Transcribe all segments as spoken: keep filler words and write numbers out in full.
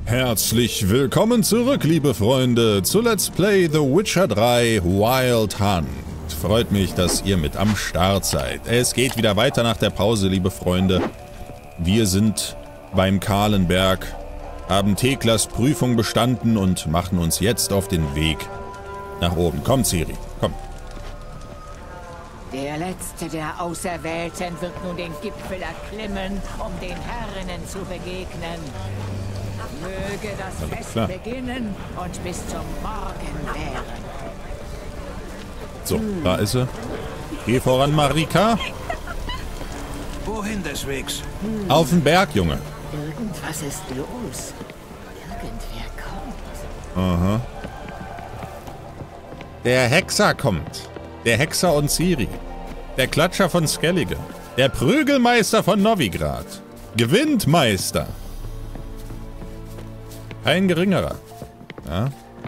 Herzlich willkommen zurück, liebe Freunde, zu Let's Play The Witcher drei Wild Hunt. Freut mich, dass ihr mit am Start seid. Es geht wieder weiter nach der Pause, liebe Freunde. Wir sind beim Kahlenberg, haben Theklas Prüfung bestanden und machen uns jetzt auf den Weg nach oben. Komm, Ciri, komm. Der Letzte der Auserwählten wird nun den Gipfel erklimmen, um den Herrinnen zu begegnen. Möge das Alles Fest klar. beginnen und bis zum Morgen währen. So, hm. Da ist sie. Geh voran, Marika. Wohin des Wegs? Hm. Auf den Berg, Junge. Irgendwas ist los. Irgendwer kommt. Aha. Der Hexer kommt. Der Hexer und Ciri. Der Klatscher von Skellige. Der Prügelmeister von Novigrad. Gewindmeister. Ein geringerer. Ja.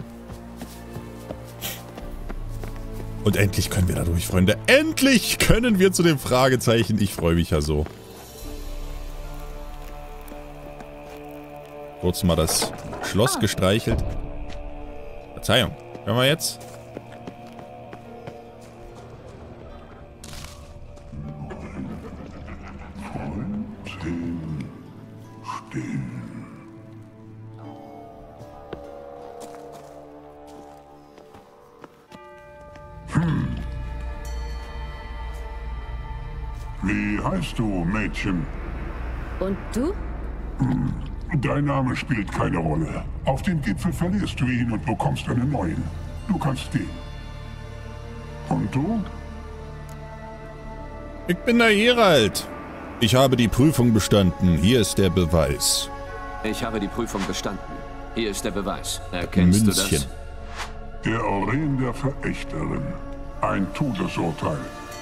Und endlich können wir da durch, Freunde. Endlich können wir zu dem Fragezeichen. Ich freue mich ja so. Kurz mal das Schloss gestreichelt. Verzeihung. Können wir jetzt? Hm. Wie heißt du, Mädchen? Und du? Hm. Dein Name spielt keine Rolle. Auf dem Gipfel verlierst du ihn und bekommst einen neuen. Du kannst gehen. Und du? Ich bin der Geralt. Ich habe die Prüfung bestanden. Hier ist der Beweis. Ich habe die Prüfung bestanden. Hier ist der Beweis. Erkennst Münzchen. du das? Der Oren der Verächterin. Ein Todesurteil.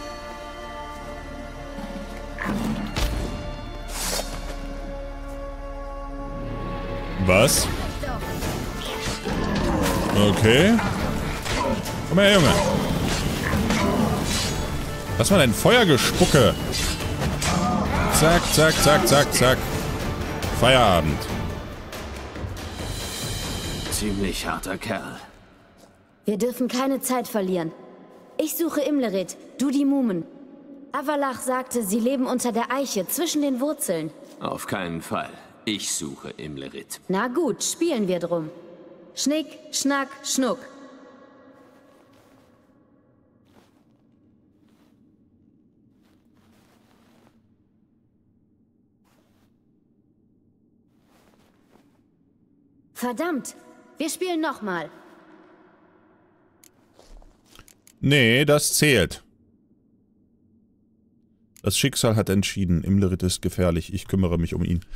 Was? Okay. Komm her, Junge. Was war denn Feuergespucke? Zack, zack, zack, zack, zack. Feierabend. Ziemlich harter Kerl. Wir dürfen keine Zeit verlieren. Ich suche Imlerith, du die Mumen. Avalach sagte, sie leben unter der Eiche, zwischen den Wurzeln. Auf keinen Fall. Ich suche Imlerith. Na gut, spielen wir drum. Schnick, schnack, schnuck. Verdammt, wir spielen nochmal. Nee, das zählt. Das Schicksal hat entschieden. Imlerith ist gefährlich. Ich kümmere mich um ihn.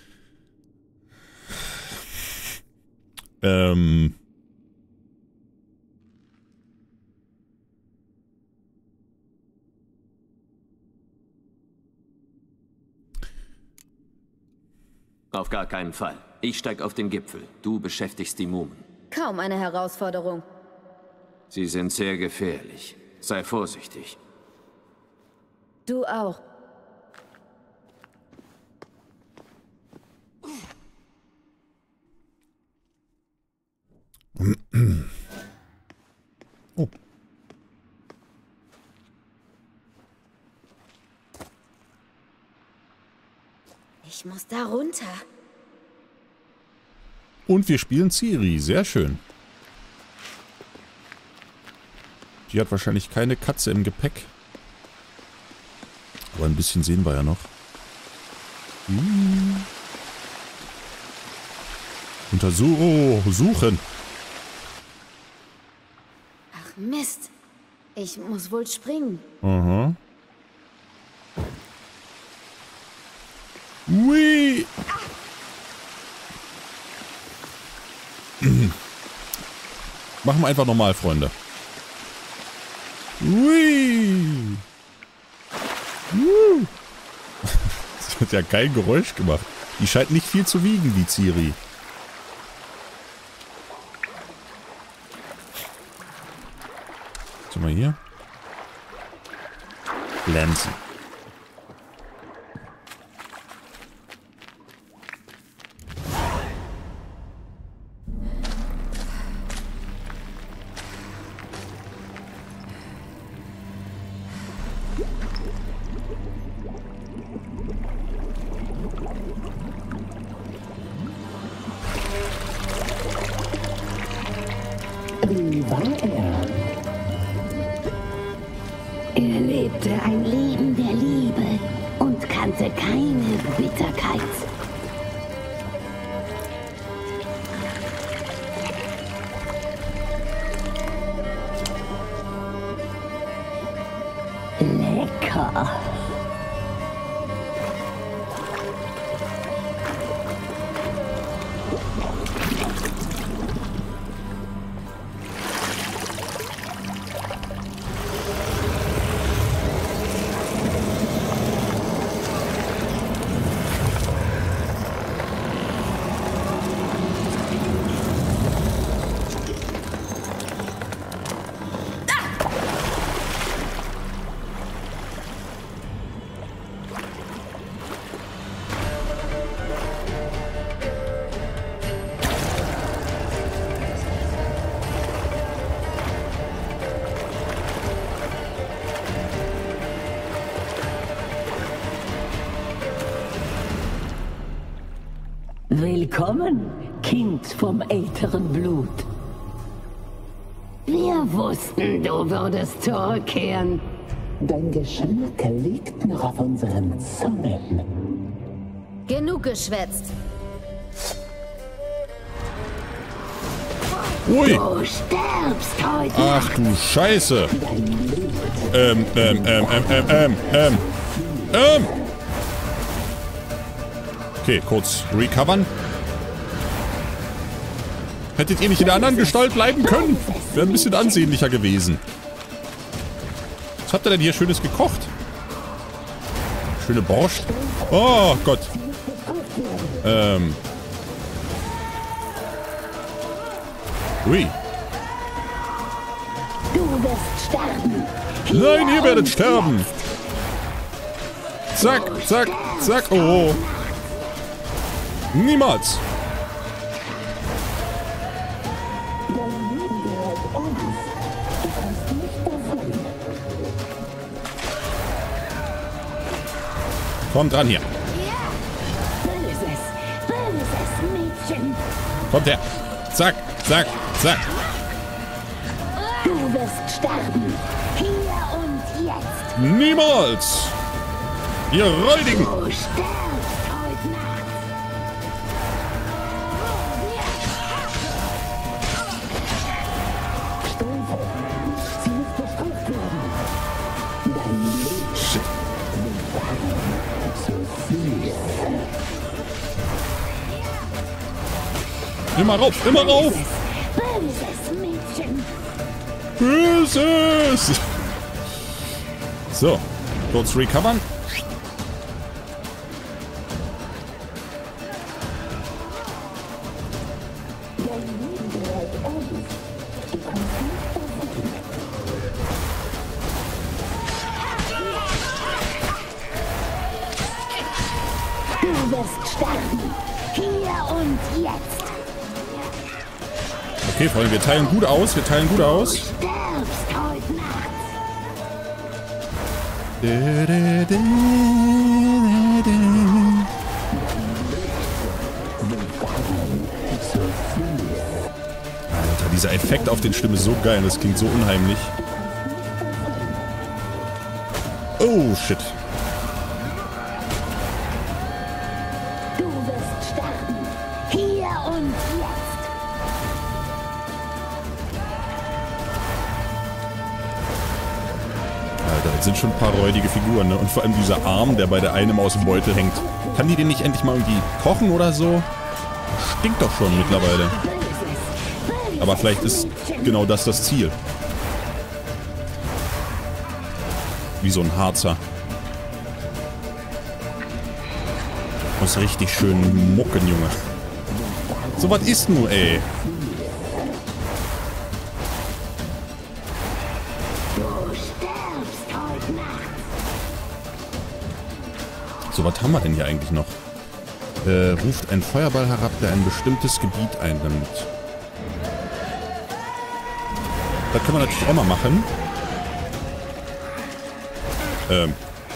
Ähm... Auf gar keinen Fall. Ich steig auf den Gipfel. Du beschäftigst die Mumen. Kaum eine Herausforderung. Sie sind sehr gefährlich. Sei vorsichtig. Du auch. Oh. Ich muss da runter. Und wir spielen Ciri. Sehr schön. Die hat wahrscheinlich keine Katze im Gepäck. Aber ein bisschen sehen wir ja noch. Hm. Untersuchen. Ach Mist. Ich muss wohl springen. Aha. Ui. Machen wir einfach nochmal, Freunde. Ui. Uh. Das hat ja kein Geräusch gemacht. Die scheint nicht viel zu wiegen, die Ciri. Was haben wir hier? Pflanzen. Wie war er? Er lebte ein Leben der Liebe und kannte keine Bitterkeit. Lecker. Willkommen, Kind vom älteren Blut. Wir wussten, du würdest zurückkehren. Dein Geschmack liegt noch auf unseren Zungen. Genug geschwätzt. Ui! Du stirbst heute. Ach du Scheiße! Ähm, ähm, ähm, ähm, ähm, ähm, ähm, ähm! Okay, kurz recovern. Hättet ihr nicht in der anderen Gestalt bleiben können? Wäre ein bisschen ansehnlicher gewesen. Was habt ihr denn hier Schönes gekocht? Schöne Borscht. Oh Gott. Ähm. Ui. Du wirst sterben. Nein, ihr werdet sterben. Zack, zack, zack. Oh. Niemals. Kommt dran hier. Böses, böses Mädchen. Kommt her. Zack, zack, zack. Du wirst sterben. Hier und jetzt. Niemals. Ihr Räudigen. Du stirbst heute Nacht. Sie muss bestraft werden. Dein Leben Shit. so süß. Immer rauf, immer rauf. Böses Mädchen. Böses. So, kurz recovern. Du wirst sterben. Hier und jetzt. Okay, Freunde, wir teilen gut aus. Wir teilen gut aus. Du stirbst heute Nacht. Alter, dieser Effekt auf den Stimmen ist so geil. Das klingt so unheimlich. Oh, shit. Du wirst sterben. Hier und jetzt. Alter, das sind schon ein paar räudige Figuren, ne? Und vor allem dieser Arm, der bei der einen aus dem Beutel hängt. Kann die den nicht endlich mal irgendwie kochen oder so? Stinkt doch schon mittlerweile. Aber vielleicht ist genau das das Ziel. Wie so ein Harzer. Muss richtig schön mucken, Junge. So was ist nun, ey. So, was haben wir denn hier eigentlich noch? Äh, ruft ein Feuerball herab, der ein bestimmtes Gebiet einnimmt. Das können wir natürlich auch mal machen. Ähm.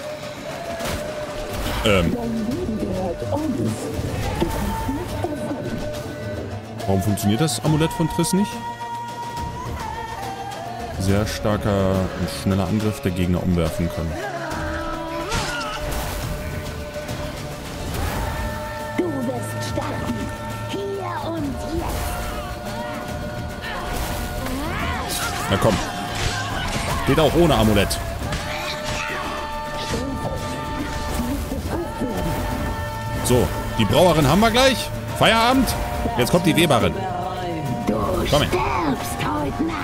Ähm. Warum funktioniert das Amulett von Triss nicht? Sehr starker und schneller Angriff, der Gegner umwerfen kann. Du wirst sterben. Hier und jetzt. Na komm. Geht auch ohne Amulett. So, die Brauerin haben wir gleich. Feierabend. Jetzt kommt die Weberin. Du Komm her. stirbst heute Nacht.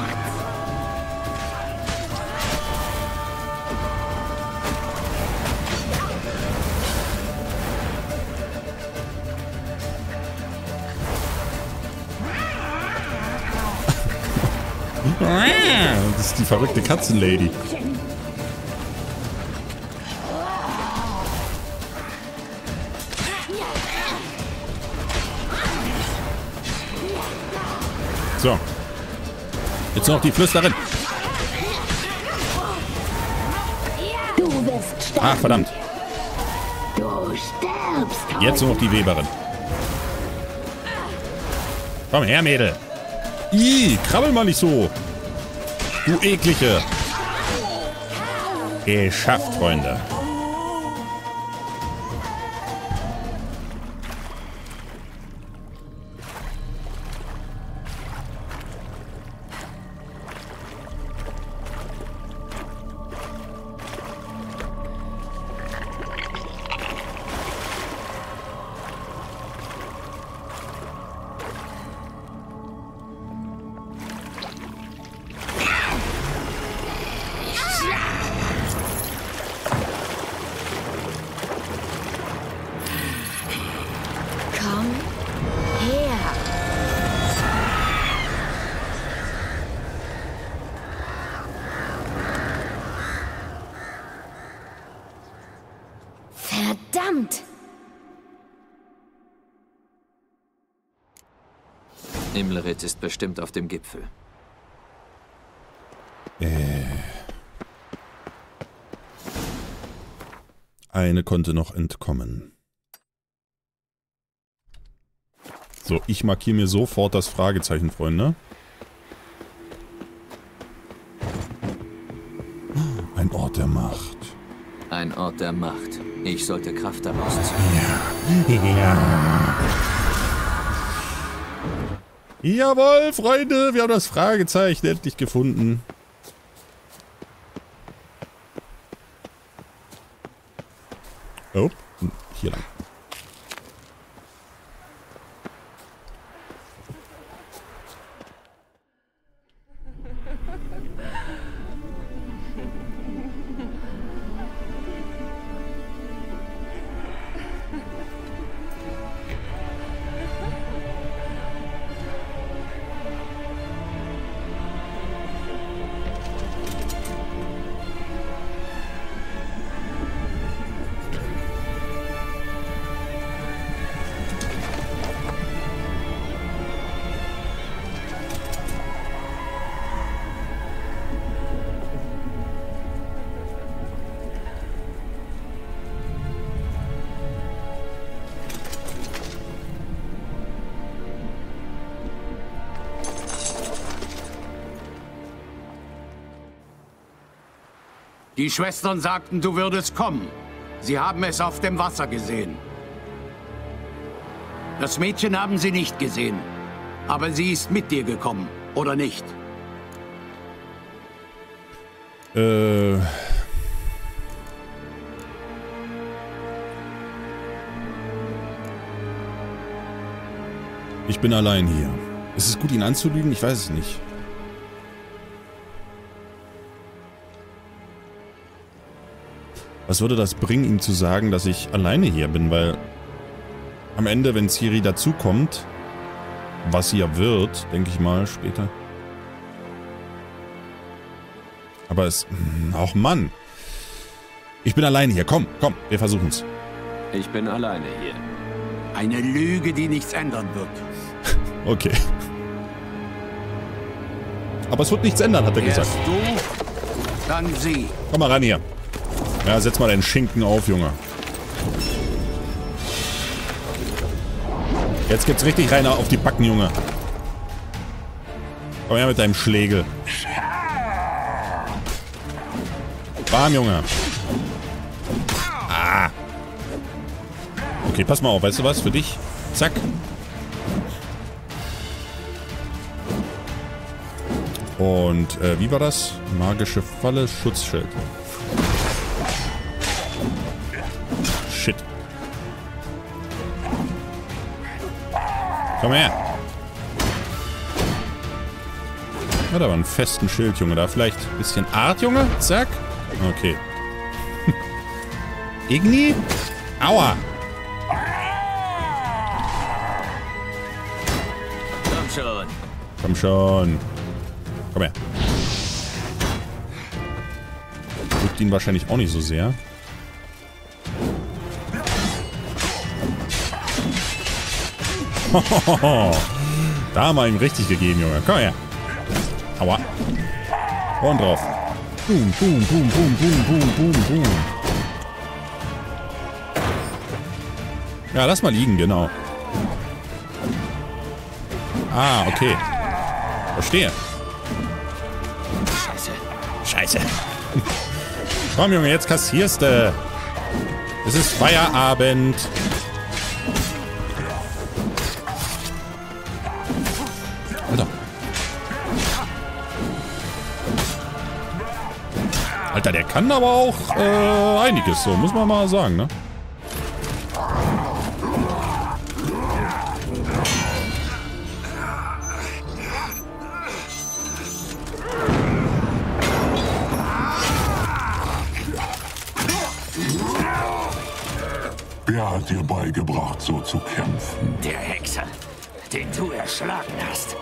Das ist die verrückte Katzenlady. So. Jetzt noch die Flüsterin. Du wirst sterben. Ach, verdammt. Du stirbst heute. Jetzt nur noch die Weberin. Komm her, Mädel. Ih, krabbel mal nicht so. Du eklige. Geschafft, Freunde. Komm her. Verdammt! Imlerit ist bestimmt auf dem Gipfel. Eine konnte noch entkommen. So, ich markiere mir sofort das Fragezeichen, Freunde. Ein Ort der Macht. Ein Ort der Macht. Ich sollte Kraft daraus ziehen. Ja. Ja. Jawohl, Freunde, wir haben das Fragezeichen endlich gefunden. Oh, hier lang. Die Schwestern sagten, du würdest kommen. Sie haben es auf dem Wasser gesehen. Das Mädchen haben sie nicht gesehen. Aber sie ist mit dir gekommen, oder nicht? Äh... Ich bin allein hier. Ist es gut, ihn anzulügen? Ich weiß es nicht. Was würde das bringen, ihm zu sagen, dass ich alleine hier bin? Weil am Ende, wenn Ciri dazukommt, was sie ja wird, denke ich mal, später. Aber es... Ach Mann. Ich bin alleine hier. Komm, komm, wir versuchen's. Ich bin alleine hier. Eine Lüge, die nichts ändern wird. Okay. Aber es wird nichts ändern, hat er gesagt. Erst du, dann sie. Komm mal ran hier. Ja, setz mal deinen Schinken auf, Junge. Jetzt gibt's richtig rein auf die Backen, Junge. Komm her mit deinem Schlägel. Warm, Junge. Ah. Okay, pass mal auf. Weißt du was? Für dich. Zack. Und, äh, wie war das? Magische Falle, Schutzschild. Shit. Komm her. Hat aber einen festen Schild, Junge. Da vielleicht ein bisschen Art, Junge. Zack. Okay. Igni? Aua. Komm schon. Komm schon. Komm her. Drückt ihn wahrscheinlich auch nicht so sehr. Da haben wir ihm richtig gegeben, Junge. Komm her. Aua. Und drauf. Boom, boom, boom, boom, boom, boom, boom, boom. Ja, lass mal liegen, genau. Ah, okay. Verstehe. Scheiße. Scheiße. Komm, Junge, jetzt kassierst du. Es ist Feierabend. Alter. Alter, der kann aber auch äh, einiges, so muss man mal sagen, ne? Wer hat dir beigebracht, so zu kämpfen? Der Hexer, den du erschlagen hast.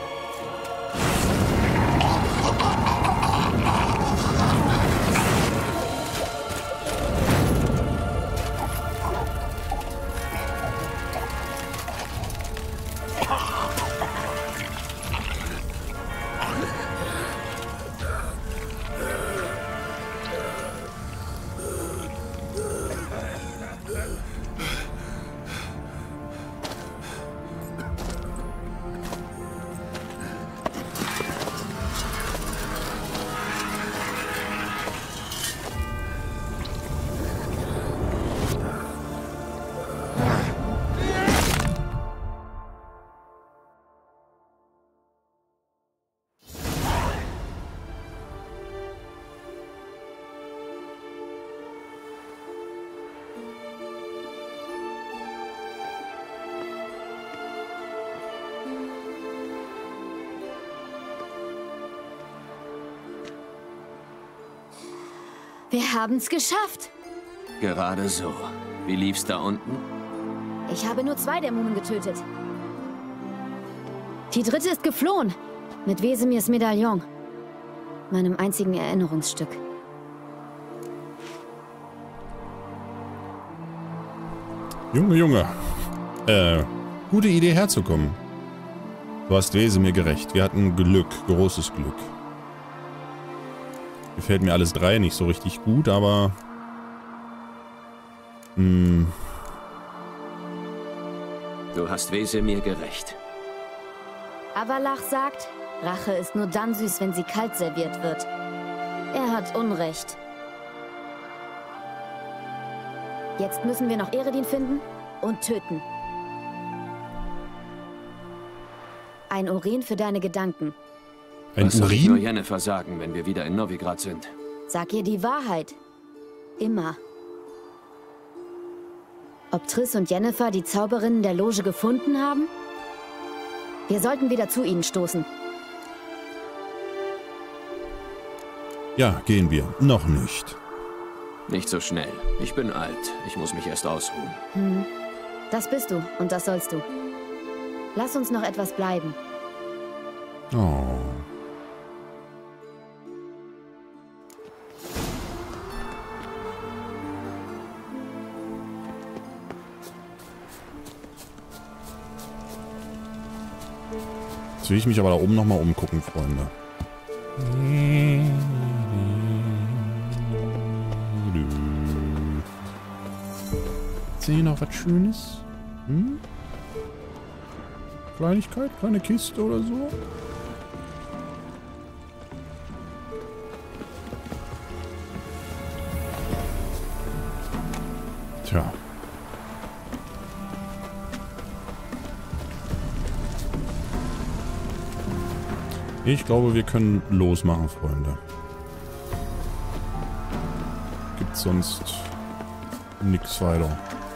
Wir haben's geschafft. Gerade so. Wie lief's da unten? Ich habe nur zwei der Mumen getötet. Die dritte ist geflohen. Mit Wesemirs Medaillon. Meinem einzigen Erinnerungsstück. Junge, Junge. Äh, gute Idee herzukommen. Du hast Wesemir gerecht. Wir hatten Glück. Großes Glück. Gefällt mir alles drei nicht so richtig gut, aber... Hm. Du hast Wesemir gerecht. Avalach sagt, Rache ist nur dann süß, wenn sie kalt serviert wird. Er hat Unrecht. Jetzt müssen wir noch Eredin finden und töten. Ein Urin für deine Gedanken. Ein Was soll ich nur Urin? Yennefer sagen, wenn wir wieder in Novigrad sind? Sag ihr die Wahrheit. Immer. Ob Triss und Yennefer die Zauberinnen der Loge gefunden haben? Wir sollten wieder zu ihnen stoßen. Ja, gehen wir. Noch nicht. Nicht so schnell. Ich bin alt. Ich muss mich erst ausruhen. Hm. Das bist du und das sollst du. Lass uns noch etwas bleiben. Oh. Jetzt will ich mich aber da oben nochmal umgucken, Freunde. Gibt's hier noch was Schönes? Hm? Kleinigkeit? Kleine Kiste oder so? Tja. Ich glaube, wir können losmachen, Freunde. Gibt's sonst nichts weiter.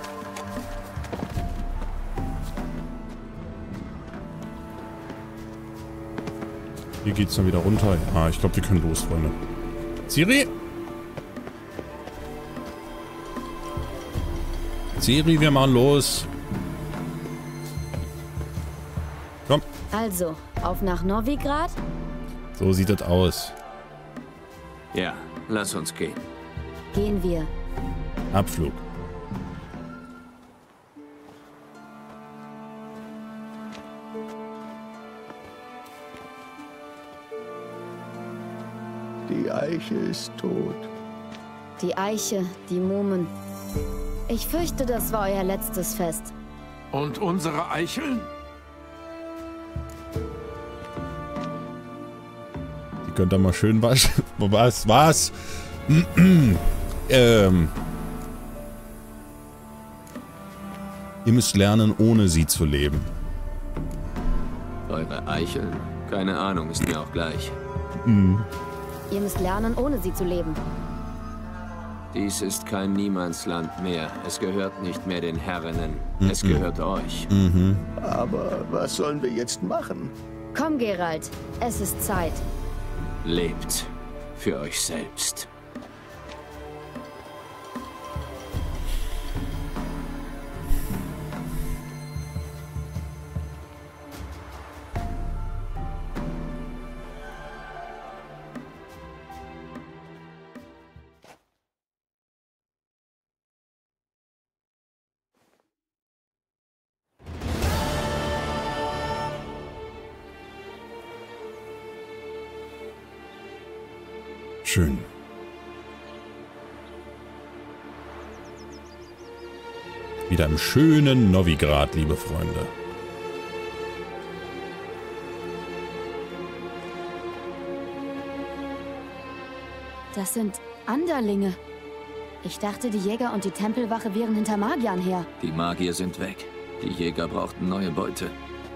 Hier geht's dann wieder runter. Ah, ich glaube, wir können los, Freunde. Ciri! Ciri, wir machen los. Komm. Also, auf nach Novigrad? So sieht es aus. Ja, lass uns gehen. Gehen wir. Abflug. Die Eiche ist tot. Die Eiche, die Mumen. Ich fürchte, das war euer letztes Fest. Und unsere Eicheln? Die könnt ihr mal schön waschen. Was? Was? ähm. Ihr müsst lernen, ohne sie zu leben. Eure Eicheln? Keine Ahnung, ist mir auch gleich. Mhm. Ihr müsst lernen, ohne sie zu leben. Dies ist kein Niemandsland mehr. Es gehört nicht mehr den Herrinnen. Mhm. Es gehört euch. Mhm. Aber was sollen wir jetzt machen? Komm, Geralt. Es ist Zeit. Lebt für euch selbst. Schön. Wieder im schönen Novigrad, liebe Freunde. Das sind Anderlinge. Ich dachte, die Jäger und die Tempelwache wären hinter Magiern her. Die Magier sind weg. Die Jäger brauchten neue Beute.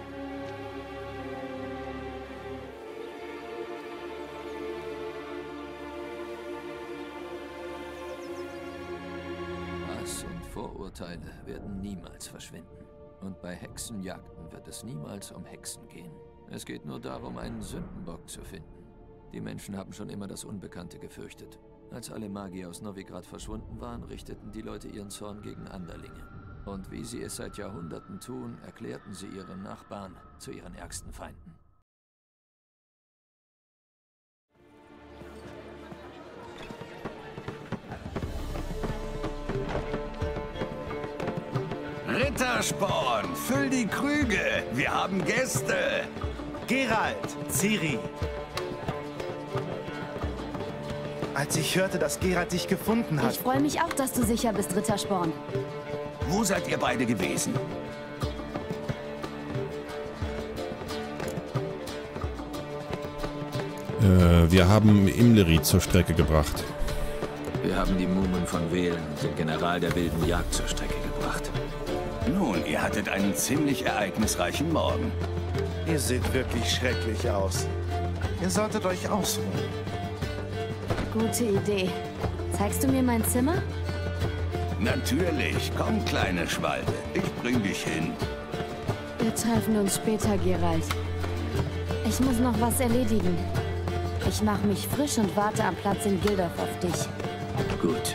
Hass und Vorurteile werden niemals verschwinden. Und bei Hexenjagden wird es niemals um Hexen gehen. Es geht nur darum, einen Sündenbock zu finden. Die Menschen haben schon immer das Unbekannte gefürchtet. Als alle Magier aus Novigrad verschwunden waren, richteten die Leute ihren Zorn gegen Anderlinge. Und wie sie es seit Jahrhunderten tun, erklärten sie ihre Nachbarn zu ihren ärgsten Feinden. Rittersporn, füll die Krüge. Wir haben Gäste. Geralt, Ciri. Als ich hörte, dass Geralt dich gefunden hat... Ich freue mich auch, dass du sicher bist, Rittersporn. Wo seid ihr beide gewesen? Äh, wir haben Imleri zur Strecke gebracht. Wir haben die Mumen von Velen, den General der wilden Jagd, zur Strecke gebracht. Nun, ihr hattet einen ziemlich ereignisreichen Morgen. Ihr seht wirklich schrecklich aus. Ihr solltet euch ausruhen. Gute Idee. Zeigst du mir mein Zimmer? Natürlich. Komm, kleine Schwalbe. Ich bring dich hin. Wir treffen uns später, Geralt. Ich muss noch was erledigen. Ich mache mich frisch und warte am Platz in Gildorf auf dich. Gut.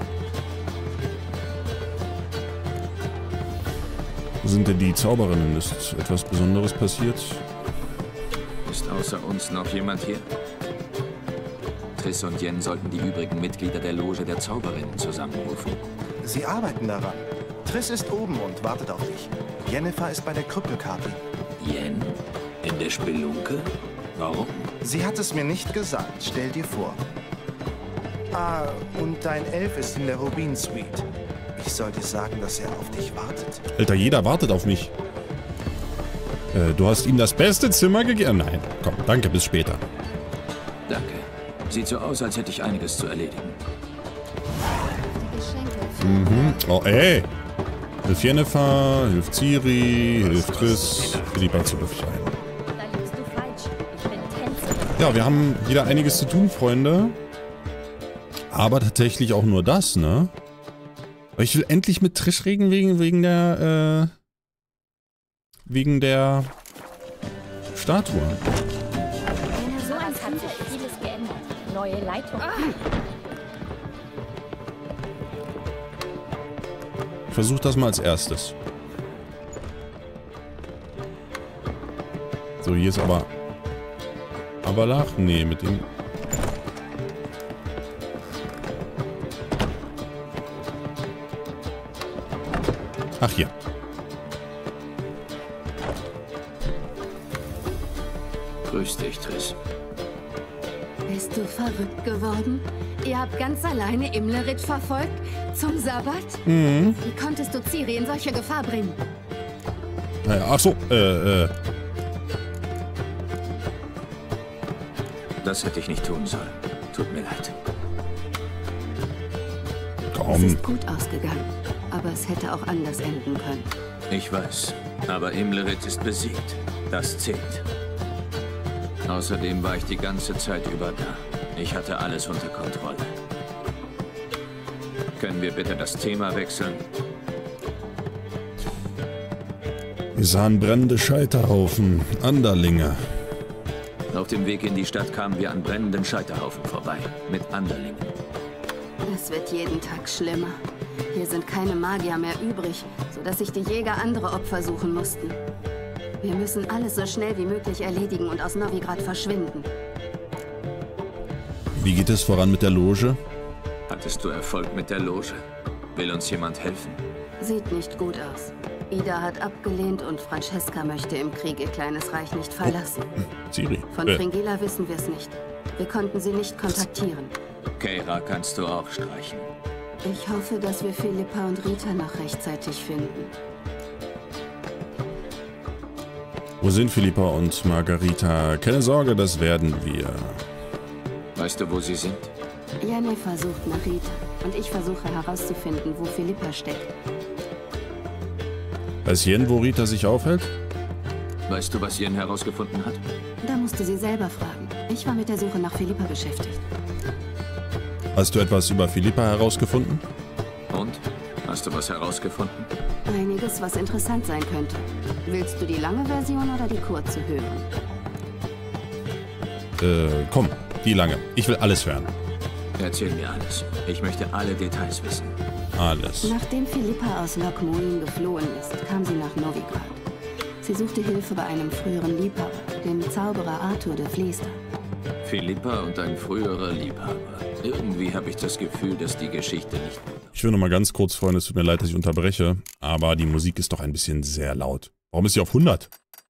Wo sind denn die Zauberinnen? Ist etwas Besonderes passiert? Ist außer uns noch jemand hier? Triss und Yen sollten die übrigen Mitglieder der Loge der Zauberinnen zusammenrufen. Sie arbeiten daran. Triss ist oben und wartet auf dich. Jennifer ist bei der Krüppelkarte. Yen? In der Spelunke? Warum? Sie hat es mir nicht gesagt. Stell dir vor. Ah, und dein Elf ist in der Rubin Suite. Ich soll dir sagen, dass er auf dich wartet. Alter, jeder wartet auf mich. Äh, du hast ihm das beste Zimmer gegeben. Nein, komm, danke, bis später. Danke. Sieht so aus, als hätte ich einiges zu erledigen. Mhm. Oh, ey. Hilf Yennefer, hilft Ciri, hilft Triss, Philippa zu befreien. Da liegst du falsch. Ich bin Tänzerin. Ja, wir haben wieder einiges zu tun, Freunde. Aber tatsächlich auch nur das, ne? Aber ich will endlich mit Triss reden wegen, wegen der, äh... wegen der Statue. Wenn er so ein hat sich vieles geändert. Neue Leitung. Ich versuche das mal als erstes. So, hier ist aber... Avalach? Nee, mit dem... Ach, hier. Grüß dich, Triss. Bist du verrückt geworden? Ihr habt ganz alleine Imlerith verfolgt? Zum Sabbat? Mhm. Wie konntest du Ciri in solche Gefahr bringen? Naja, ach so, äh, äh. Das hätte ich nicht tun sollen. Tut mir leid. Komm. Es ist gut ausgegangen, aber es hätte auch anders enden können. Ich weiß, aber Imlerith ist besiegt. Das zählt. Außerdem war ich die ganze Zeit über da. Ich hatte alles unter Kontrolle. Können wir bitte das Thema wechseln? Wir sahen brennende Scheiterhaufen, Anderlinge. Auf dem Weg in die Stadt kamen wir an brennenden Scheiterhaufen vorbei. Mit Anderlingen. Es wird jeden Tag schlimmer. Hier sind keine Magier mehr übrig, sodass sich die Jäger andere Opfer suchen mussten. Wir müssen alles so schnell wie möglich erledigen und aus Novigrad verschwinden. Wie geht es voran mit der Loge? Hattest du Erfolg mit der Loge? Will uns jemand helfen? Sieht nicht gut aus. Ida hat abgelehnt und Francesca möchte im Krieg ihr kleines Reich nicht verlassen. Oh. Ciri. Von äh. Fringilla wissen wir es nicht. Wir konnten sie nicht kontaktieren. Keira kannst du auch streichen. Ich hoffe, dass wir Philippa und Rita noch rechtzeitig finden. Wo sind Philippa und Margarita? Keine Sorge, das werden wir. Weißt du, wo sie sind? Yennefer sucht nach Rita und ich versuche herauszufinden, wo Philippa steckt. Weiß Yen, wo Rita sich aufhält? Weißt du, was Yen herausgefunden hat? Da musst du sie selber fragen. Ich war mit der Suche nach Philippa beschäftigt. Hast du etwas über Philippa herausgefunden? Und? Hast du was herausgefunden? Einiges, was interessant sein könnte. Willst du die lange Version oder die kurze hören? Äh, komm, die lange. Ich will alles hören. Erzähl mir alles. Ich möchte alle Details wissen. Alles. Nachdem Philippa aus Lochmoin geflohen ist, kam sie nach Novigrad. Sie suchte Hilfe bei einem früheren Liebhaber, dem Zauberer Arthur de Fleester. Philippa und ein früherer Liebhaber. Irgendwie habe ich das Gefühl, dass die Geschichte nicht... Ich will noch mal ganz kurz, Freunde, es tut mir leid, dass ich unterbreche, aber die Musik ist doch ein bisschen sehr laut. Warum ist die auf hundert?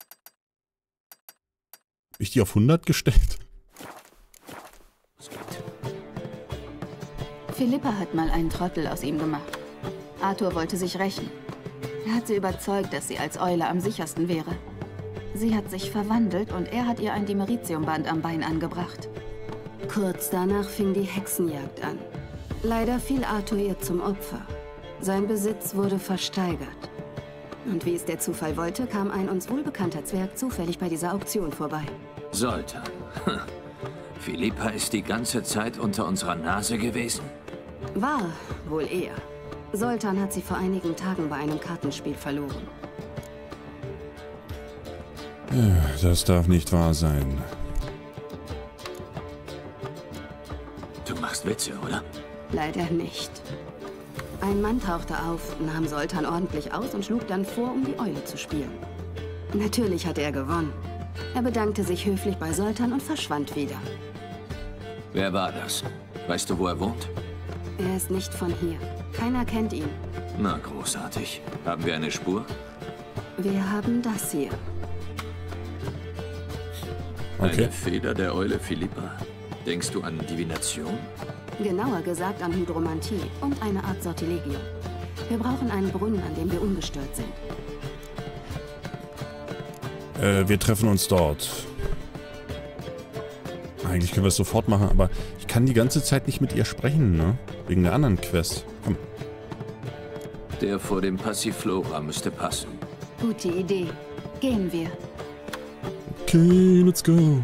Habe ich die auf hundert gestellt? Philippa hat mal einen Trottel aus ihm gemacht. Arthur wollte sich rächen. Er hat sie überzeugt, dass sie als Eule am sichersten wäre. Sie hat sich verwandelt und er hat ihr ein Dimeritiumband am Bein angebracht. Kurz danach fing die Hexenjagd an. Leider fiel Arthur ihr zum Opfer. Sein Besitz wurde versteigert. Und wie es der Zufall wollte, kam ein uns wohlbekannter Zwerg zufällig bei dieser Auktion vorbei. Sollte. Philippa ist die ganze Zeit unter unserer Nase gewesen? War wohl eher. Zoltan hat sie vor einigen Tagen bei einem Kartenspiel verloren. Das darf nicht wahr sein. Du machst Witze, oder? Leider nicht. Ein Mann tauchte auf, nahm Zoltan ordentlich aus und schlug dann vor, um die Eule zu spielen. Natürlich hatte er gewonnen. Er bedankte sich höflich bei Zoltan und verschwand wieder. Wer war das? Weißt du, wo er wohnt? Er ist nicht von hier. Keiner kennt ihn. Na, großartig. Haben wir eine Spur? Wir haben das hier. Okay. Eine Feder der Eule Philippa. Denkst du an Divination? Genauer gesagt an Hydromantie und eine Art Sortilegium. Wir brauchen einen Brunnen, an dem wir ungestört sind. Äh, wir treffen uns dort. Eigentlich können wir es sofort machen, aber ich kann die ganze Zeit nicht mit ihr sprechen, ne? Wegen der anderen Quest. Komm. Der vor dem Passiflora müsste passen. Gute Idee. Gehen wir. Okay, let's go.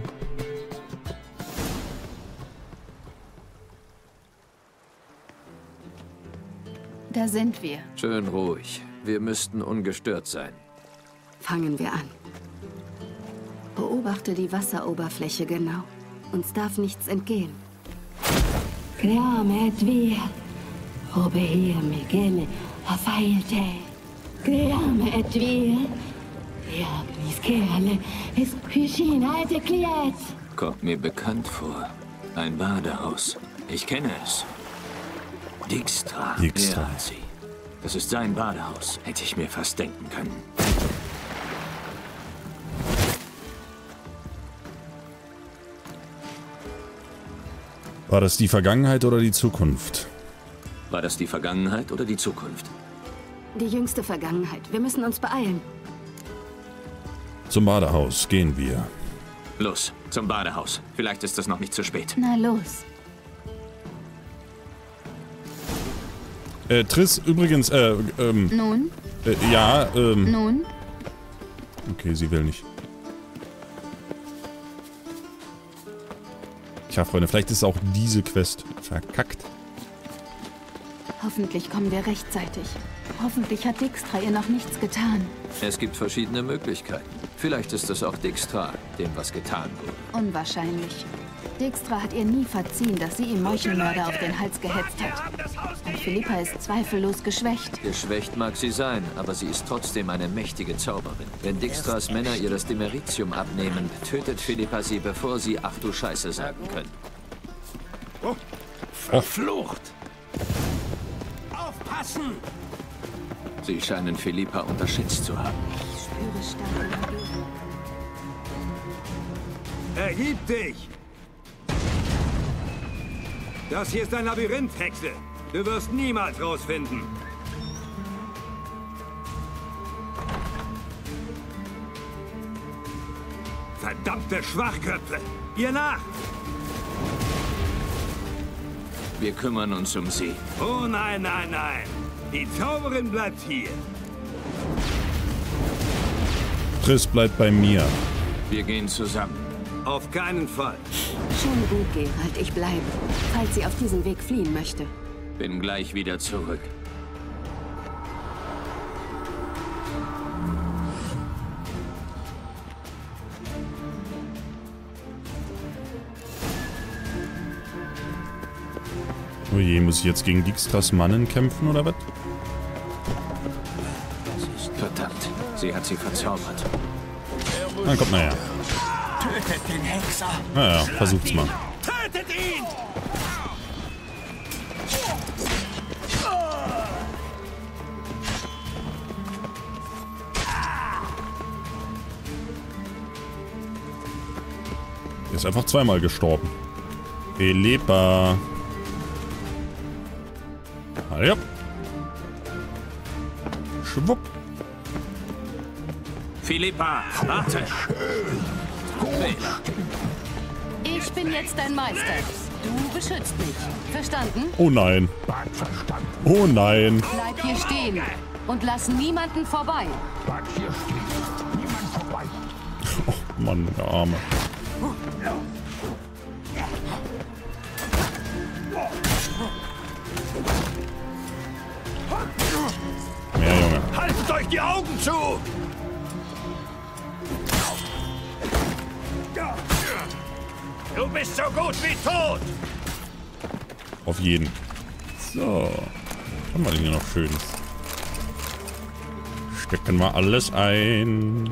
Da sind wir. Schön ruhig. Wir müssten ungestört sein. Fangen wir an. Beobachte die Wasseroberfläche genau. Uns darf nichts entgehen. Grame Edvir. Obeir Migene. Hafailte. Grame Edvir. Jagnis Kerle. Es Küchina Etekliet. Kommt mir bekannt vor. Ein Badehaus. Ich kenne es. Dijkstra. Dijkstra. Er hat sie. Das ist sein Badehaus. Hätte ich mir fast denken können. War das die Vergangenheit oder die Zukunft? War das die Vergangenheit oder die Zukunft? Die jüngste Vergangenheit. Wir müssen uns beeilen. Zum Badehaus gehen wir. Los, zum Badehaus. Vielleicht ist es noch nicht zu spät. Na los. Äh, Triss, übrigens, äh, ähm... Nun? Äh, ja, ähm... Nun? Okay, sie will nicht. Tja, Freunde, vielleicht ist auch diese Quest verkackt. Hoffentlich kommen wir rechtzeitig. Hoffentlich hat Dijkstra ihr noch nichts getan. Es gibt verschiedene Möglichkeiten. Vielleicht ist es auch Dijkstra, dem was getan wurde. Unwahrscheinlich. Dijkstra hat ihr nie verziehen, dass sie ihm Meuchelmörder auf den Hals gehetzt hat. Und Philippa ist zweifellos geschwächt. Geschwächt mag sie sein, aber sie ist trotzdem eine mächtige Zauberin. Wenn Dijkstras Männer ihr das Demeritium abnehmen, tötet Philippa sie, bevor sie ach du Scheiße sagen können. Oh, verflucht! Aufpassen! Sie scheinen Philippa unterschätzt zu haben. Ich spüre starke Magie. Ergib dich! Das hier ist ein Labyrinth, Hexe. Du wirst niemals rausfinden. Verdammte Schwachköpfe! Ihr nach! Wir kümmern uns um sie. Oh nein, nein, nein! Die Zauberin bleibt hier. Triss bleibt bei mir. Wir gehen zusammen. Auf keinen Fall. Schon gut, Geralt, ich bleibe, falls sie auf diesen Weg fliehen möchte. Bin gleich wieder zurück. Oh je, muss ich jetzt gegen Dijkstras Mannen kämpfen, oder was? Verdammt, sie hat sie verzaubert. Dann kommt mal her. Tötet den Hexer! Naja, versucht's mal. Tötet ihn! Er ist einfach zweimal gestorben. Philippa. Ah, ja. Schwupp. Philippa, warte! Ich bin jetzt dein Meister. Du beschützt mich. Verstanden? Oh nein. Oh nein. Bleib hier stehen und lass niemanden vorbei. Bleib hier stehen. Niemand vorbei. Oh Mann, der Arme. Mehr, Junge. Haltet euch die Augen zu! Du bist so gut wie tot! Auf jeden. So. Was haben wir denn hier noch Schönes? Stecken wir alles ein.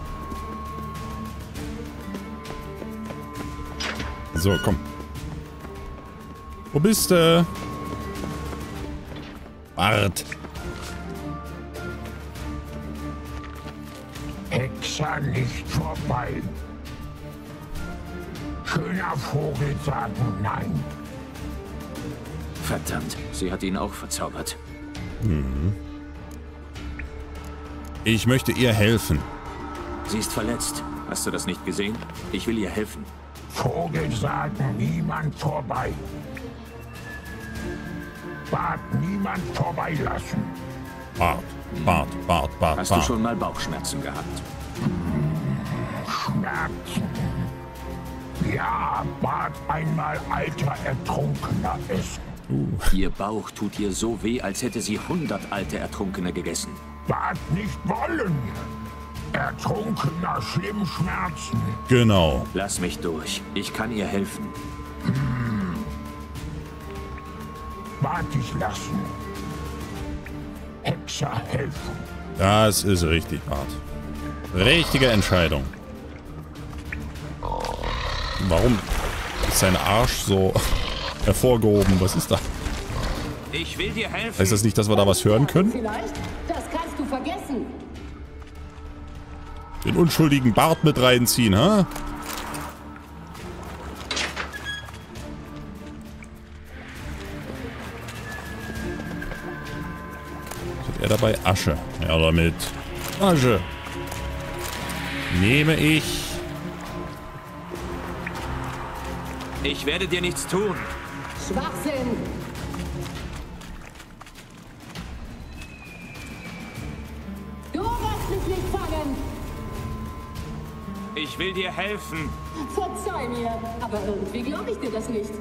So, komm. Wo bist du? Wart. Hexer nicht vorbei. Schöner Vogel sagen nein. Verdammt, sie hat ihn auch verzaubert. Hm. Ich möchte ihr helfen. Sie ist verletzt. Hast du das nicht gesehen? Ich will ihr helfen. Vogel sagen niemand vorbei. Bart niemand vorbeilassen. Bart, Bart, Bart, Bart, Hast Bart. du schon mal Bauchschmerzen gehabt? Schmerzen. Ja, Bart einmal alter Ertrunkener essen. Uh. Ihr Bauch tut ihr so weh, als hätte sie hundert alte Ertrunkene gegessen. Bart nicht wollen. Ertrunkener schlimm Schmerzen. Genau. Lass mich durch. Ich kann ihr helfen. Hm. Bart dich lassen. Hexer helfen. Das ist richtig, Bart. Richtige Entscheidung. Warum ist sein Arsch so hervorgehoben? Was ist da? Ich will dir helfen. Heißt das nicht, dass wir da was hören können? Vielleicht? Das kannst du vergessen. Den unschuldigen Bart mit reinziehen, ha? Was hat er dabei? Asche. Ja, damit. Asche. Nehme ich. Ich werde dir nichts tun. Schwachsinn. Du wirst mich nicht fangen. Ich will dir helfen. Verzeih mir, aber irgendwie glaube ich dir das nicht.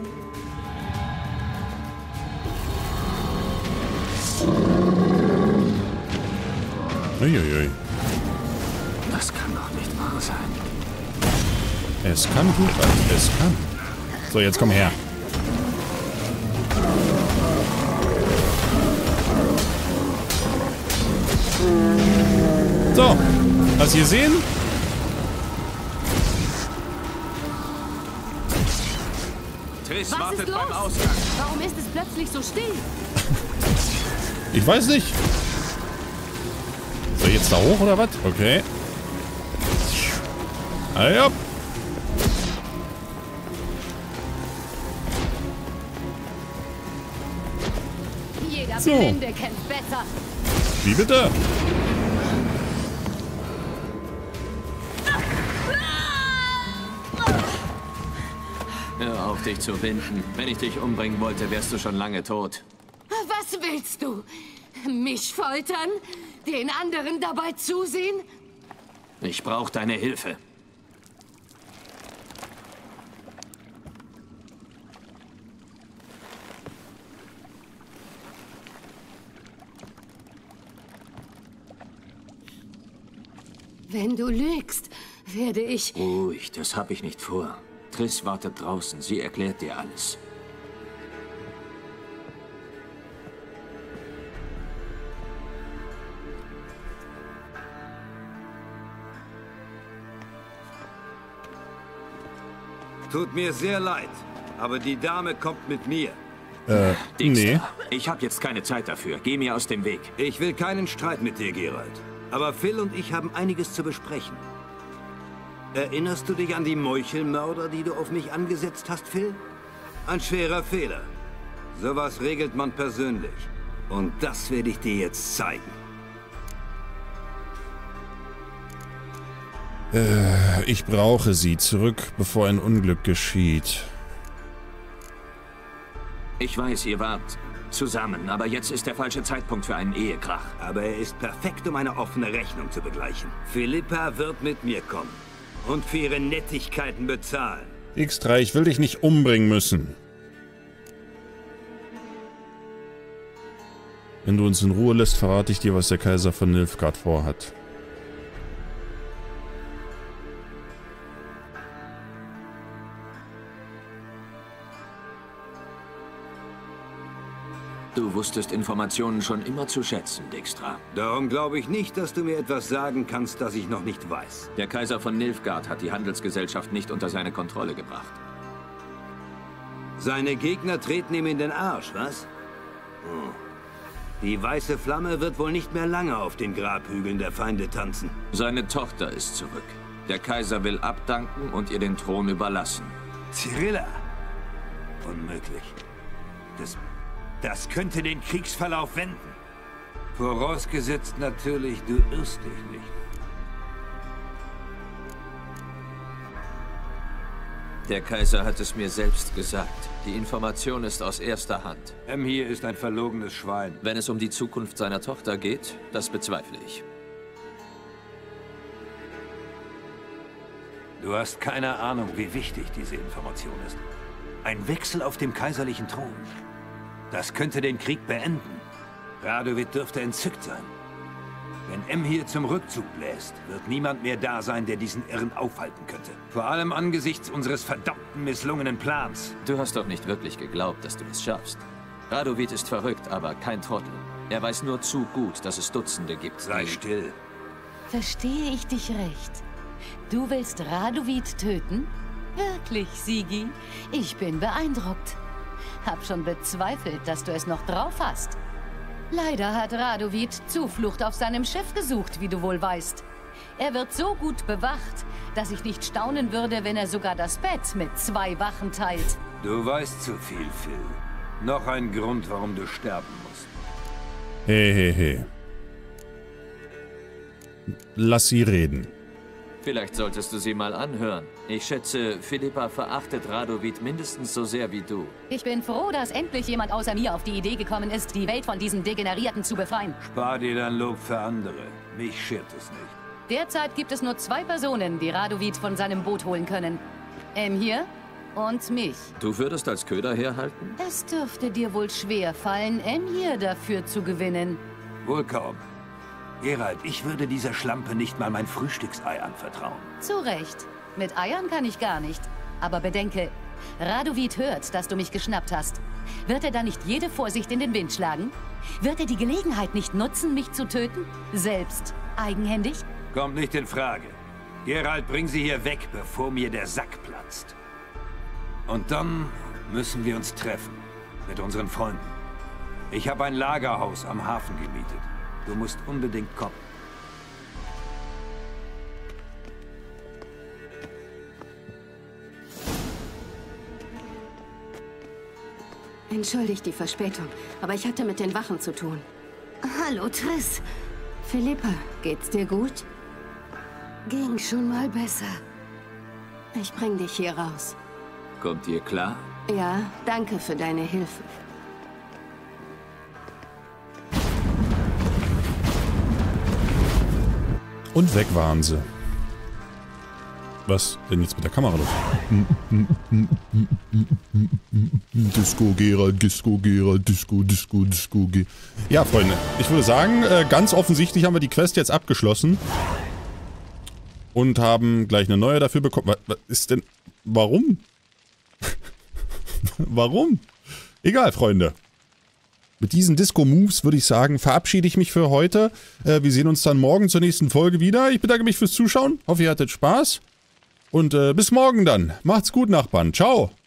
Uiuiui. Das kann doch nicht wahr sein. Es kann, Geralt. Es kann. So, jetzt komm her. So. Hast du gesehen? Triss Was wartet ist los? beim Ausgang. Warum ist es plötzlich so still? Ich weiß nicht. Soll ich jetzt da hoch oder was? Okay. Ah, ja. Jeder So. Blinde kennt besser. Wie bitte? Hör auf, dich zu winden. Wenn ich dich umbringen wollte, wärst du schon lange tot. Was willst du? Mich foltern? Den anderen dabei zusehen? Ich brauche deine Hilfe. Wenn du lügst, werde ich... Ruhig, das habe ich nicht vor. Triss wartet draußen. Sie erklärt dir alles. Tut mir sehr leid, aber die Dame kommt mit mir. Äh, nee. Ich habe jetzt keine Zeit dafür. Geh mir aus dem Weg. Ich will keinen Streit mit dir, Geralt. Aber Phil und ich haben einiges zu besprechen. Erinnerst du dich an die Meuchelmörder, die du auf mich angesetzt hast, Phil? Ein schwerer Fehler. Sowas regelt man persönlich. Und das werde ich dir jetzt zeigen. Äh, ich brauche sie zurück, bevor ein Unglück geschieht. Ich weiß, ihr wart zusammen, aber jetzt ist der falsche Zeitpunkt für einen Ehekrach. Aber er ist perfekt, um eine offene Rechnung zu begleichen. Philippa wird mit mir kommen und für ihre Nettigkeiten bezahlen. X drei, ich will dich nicht umbringen müssen. Wenn du uns in Ruhe lässt, verrate ich dir, was der Kaiser von Nilfgaard vorhat. Du wusstest Informationen schon immer zu schätzen, Dijkstra. Darum glaube ich nicht, dass du mir etwas sagen kannst, das ich noch nicht weiß. Der Kaiser von Nilfgaard hat die Handelsgesellschaft nicht unter seine Kontrolle gebracht. Seine Gegner treten ihm in den Arsch, was? Hm. Die weiße Flamme wird wohl nicht mehr lange auf den Grabhügeln der Feinde tanzen. Seine Tochter ist zurück. Der Kaiser will abdanken und ihr den Thron überlassen. Cyrilla! Unmöglich. Das, das könnte den Kriegsverlauf wenden. Vorausgesetzt natürlich, du irrst dich nicht. Der Kaiser hat es mir selbst gesagt. Die Information ist aus erster Hand. Emhyr ist ein verlogenes Schwein. Wenn es um die Zukunft seiner Tochter geht, das bezweifle ich. Du hast keine Ahnung, wie wichtig diese Information ist. Ein Wechsel auf dem kaiserlichen Thron. Das könnte den Krieg beenden. Radovid dürfte entzückt sein. Wenn Emhyr zum Rückzug bläst, wird niemand mehr da sein, der diesen Irren aufhalten könnte. Vor allem angesichts unseres verdammten misslungenen Plans. Du hast doch nicht wirklich geglaubt, dass du es schaffst. Radovid ist verrückt, aber kein Trottel. Er weiß nur zu gut, dass es Dutzende gibt. Sei still. Verstehe ich dich recht? Du willst Radovid töten? Wirklich, Sigi? Ich bin beeindruckt. Hab schon bezweifelt, dass du es noch drauf hast. Leider hat Radovid Zuflucht auf seinem Schiff gesucht, wie du wohl weißt. Er wird so gut bewacht, dass ich nicht staunen würde, wenn er sogar das Bett mit zwei Wachen teilt. Du weißt zu viel, Phil. Noch ein Grund, warum du sterben musst. Hey, hey, hey. Lass sie reden. Vielleicht solltest du sie mal anhören. Ich schätze, Philippa verachtet Radovid mindestens so sehr wie du. Ich bin froh, dass endlich jemand außer mir auf die Idee gekommen ist, die Welt von diesen Degenerierten zu befreien. Spar dir dein Lob für andere. Mich schert es nicht. Derzeit gibt es nur zwei Personen, die Radovid von seinem Boot holen können. Emhyr und mich. Du würdest als Köder herhalten? Es dürfte dir wohl schwer fallen, Emhyr dafür zu gewinnen. Wohl kaum. Geralt, ich würde dieser Schlampe nicht mal mein Frühstücksei anvertrauen. Zu Recht. Mit Eiern kann ich gar nicht. Aber bedenke, Radovid hört, dass du mich geschnappt hast. Wird er dann nicht jede Vorsicht in den Wind schlagen? Wird er die Gelegenheit nicht nutzen, mich zu töten? Selbst eigenhändig? Kommt nicht in Frage. Geralt, bring sie hier weg, bevor mir der Sack platzt. Und dann müssen wir uns treffen. Mit unseren Freunden. Ich habe ein Lagerhaus am Hafen gemietet. Du musst unbedingt kommen. Entschuldigt die Verspätung, aber ich hatte mit den Wachen zu tun. Hallo, Triss. Philippa, geht's dir gut? Ging schon mal besser. Ich bring dich hier raus. Kommt ihr klar? Ja, danke für deine Hilfe. Und weg waren sie. Was denn jetzt mit der Kamera los? Disco Geralt, Disco Geralt, Disco, Disco, Disco Geralt. Ja, Freunde, ich würde sagen, ganz offensichtlich haben wir die Quest jetzt abgeschlossen. Und haben gleich eine neue dafür bekommen. Was ist denn... Warum? Warum? Egal, Freunde. Mit diesen Disco-Moves würde ich sagen, verabschiede ich mich für heute. Äh, wir sehen uns dann morgen zur nächsten Folge wieder. Ich bedanke mich fürs Zuschauen. Hoffe, ihr hattet Spaß. Und äh, bis morgen dann. Macht's gut, Nachbarn. Ciao.